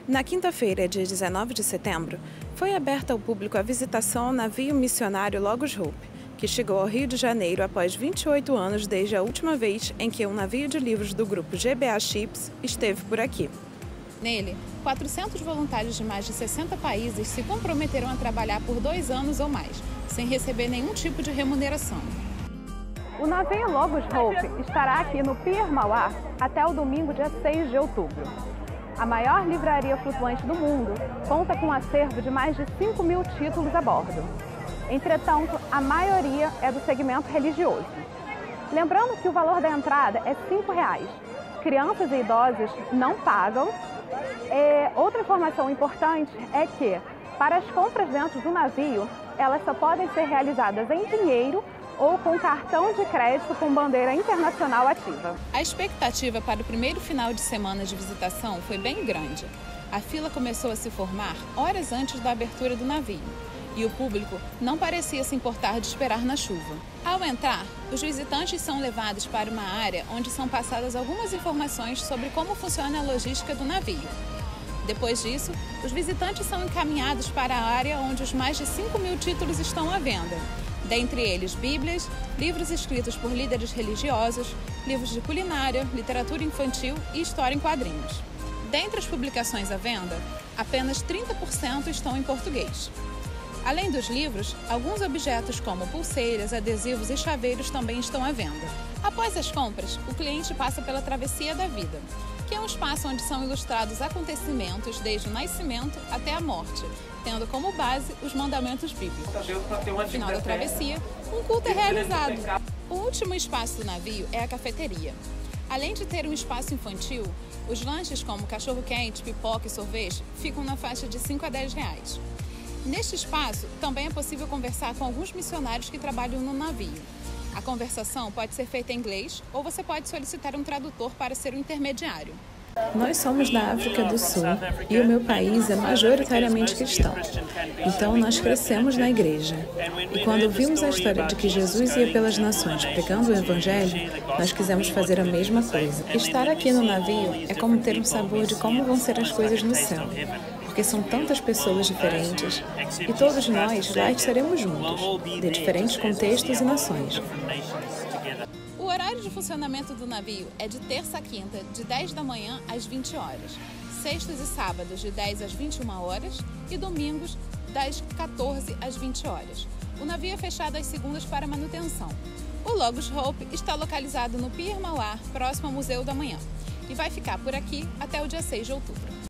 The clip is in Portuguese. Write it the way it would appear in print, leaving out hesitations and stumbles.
Na quinta-feira, dia 19 de setembro, foi aberta ao público a visitação ao navio missionário Logos Hope, que chegou ao Rio de Janeiro após 28 anos desde a última vez em que um navio de livros do grupo GBA Ships esteve por aqui. Nele, 400 voluntários de mais de 60 países se comprometeram a trabalhar por 2 anos ou mais, sem receber nenhum tipo de remuneração. O navio Logos Hope estará aqui no Pier Mauá até o domingo, dia 6 de outubro. A maior livraria flutuante do mundo conta com um acervo de mais de 5.000 títulos a bordo. Entretanto, a maioria é do segmento religioso. Lembrando que o valor da entrada é R$ 5,00. Crianças e idosos não pagam. Outra informação importante é que, para as compras dentro do navio, elas só podem ser realizadas em dinheiro ou com cartão de crédito com bandeira internacional ativa. A expectativa para o primeiro final de semana de visitação foi bem grande. A fila começou a se formar horas antes da abertura do navio e o público não parecia se importar de esperar na chuva. Ao entrar, os visitantes são levados para uma área onde são passadas algumas informações sobre como funciona a logística do navio. Depois disso, os visitantes são encaminhados para a área onde os mais de 5.000 títulos estão à venda. Dentre eles, bíblias, livros escritos por líderes religiosos, livros de culinária, literatura infantil e história em quadrinhos. Dentre as publicações à venda, apenas 30% estão em português. Além dos livros, alguns objetos como pulseiras, adesivos e chaveiros também estão à venda. Após as compras, o cliente passa pela Travessia da Vida, que é um espaço onde são ilustrados acontecimentos desde o nascimento até a morte, tendo como base os mandamentos bíblicos. No final da travessia, um culto é realizado. O último espaço do navio é a cafeteria. Além de ter um espaço infantil, os lanches como cachorro-quente, pipoca e sorvete ficam na faixa de R$ 5 a R$ 10. Neste espaço, também é possível conversar com alguns missionários que trabalham no navio. A conversação pode ser feita em inglês ou você pode solicitar um tradutor para ser o intermediário. Nós somos da África do Sul e o meu país é majoritariamente cristão. Então nós crescemos na igreja. E quando vimos a história de que Jesus ia pelas nações pregando o evangelho, nós quisemos fazer a mesma coisa. Estar aqui no navio é como ter um sabor de como vão ser as coisas no céu. Porque são tantas pessoas diferentes e todos nós lá estaremos juntos, de diferentes contextos e nações. O horário de funcionamento do navio é de terça a quinta, de 10 da manhã às 20 horas, sextas e sábados de 10 às 21 horas e domingos das 14 às 20 horas. O navio é fechado às segundas para manutenção. O Logos Hope está localizado no Pier Mauá, próximo ao Museu da Manhã, e vai ficar por aqui até o dia 6 de outubro.